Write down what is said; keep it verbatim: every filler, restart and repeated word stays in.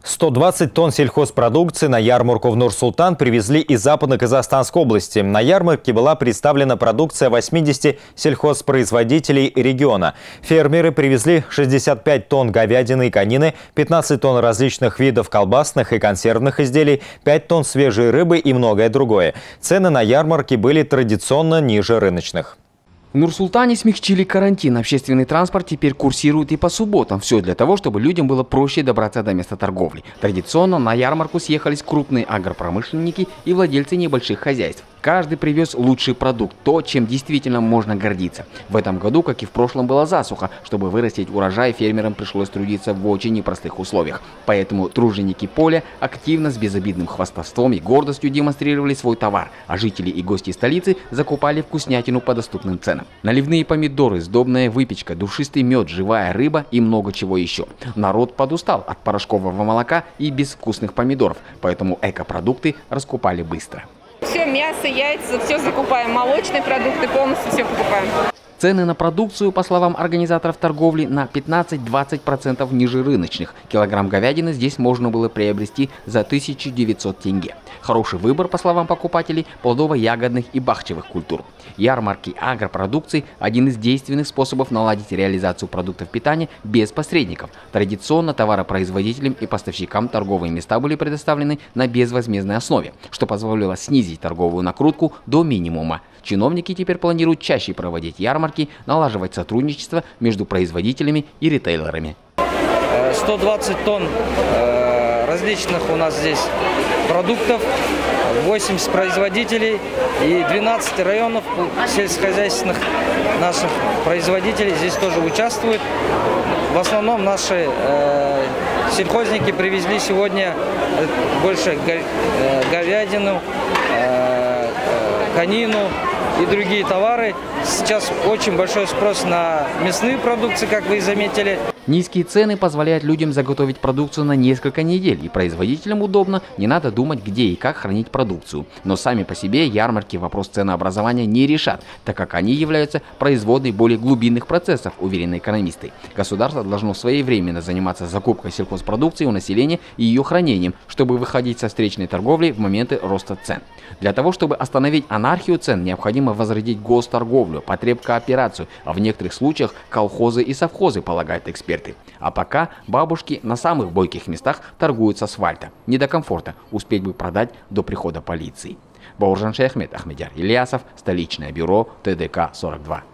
сто двадцать тонн сельхозпродукции на ярмарку в Нур-Султан привезли из Западно-Казахстанской области. На ярмарке была представлена продукция восьмидесяти сельхозпроизводителей региона. Фермеры привезли шестьдесят пять тонн говядины и конины, пятнадцать тонн различных видов колбасных и консервных изделий, пять тонн свежей рыбы и многое другое. Цены на ярмарке были традиционно ниже рыночных. В Нур-Султане смягчили карантин. Общественный транспорт теперь курсирует и по субботам. Все для того, чтобы людям было проще добраться до места торговли. Традиционно на ярмарку съехались крупные агропромышленники и владельцы небольших хозяйств. Каждый привез лучший продукт, то, чем действительно можно гордиться. В этом году, как и в прошлом, была засуха. Чтобы вырастить урожай, фермерам пришлось трудиться в очень непростых условиях. Поэтому труженики поля активно, с безобидным хвастовством и гордостью демонстрировали свой товар, а жители и гости столицы закупали вкуснятину по доступным ценам. Наливные помидоры, сдобная выпечка, душистый мед, живая рыба и много чего еще. Народ подустал от порошкового молока и безвкусных помидоров, поэтому экопродукты раскупали быстро. Все, мясо, яйца, все закупаем, молочные продукты, полностью все покупаем. Цены на продукцию, по словам организаторов торговли, на пятнадцать-двадцать процентов ниже рыночных. Килограмм говядины здесь можно было приобрести за тысячу девятьсот тенге. Хороший выбор, по словам покупателей, плодово-ягодных и бахчевых культур. Ярмарки агропродукции – один из действенных способов наладить реализацию продуктов питания без посредников. Традиционно товаропроизводителям и поставщикам торговые места были предоставлены на безвозмездной основе, что позволило снизить торговую накрутку до минимума. Чиновники теперь планируют чаще проводить ярмарки, налаживать сотрудничество между производителями и ритейлерами. сто двадцать тонн различных у нас здесь продуктов, восемьдесят производителей и двенадцать районов сельскохозяйственных наших производителей здесь тоже участвуют. В основном наши э, сельхозники привезли сегодня больше говядину, э, конину и другие товары. Сейчас очень большой спрос на мясные продукты, как вы и заметили. Низкие цены позволяют людям заготовить продукцию на несколько недель, и производителям удобно, не надо думать, где и как хранить продукцию. Но сами по себе ярмарки вопрос ценообразования не решат, так как они являются производной более глубинных процессов, уверены экономисты. Государство должно своевременно заниматься закупкой сельхозпродукции у населения и ее хранением, чтобы выходить со встречной торговли в моменты роста цен. Для того, чтобы остановить анархию цен, необходимо возродить госторговлю, потребкооперацию, а в некоторых случаях колхозы и совхозы, полагают эксперты. А пока бабушки на самых бойких местах торгуют с асфальта. Не до комфорта, успеть бы продать до прихода полиции. Бауыржан Шаяхмет, Ахмедияр Ильясов, столичное бюро Т Д К сорок два.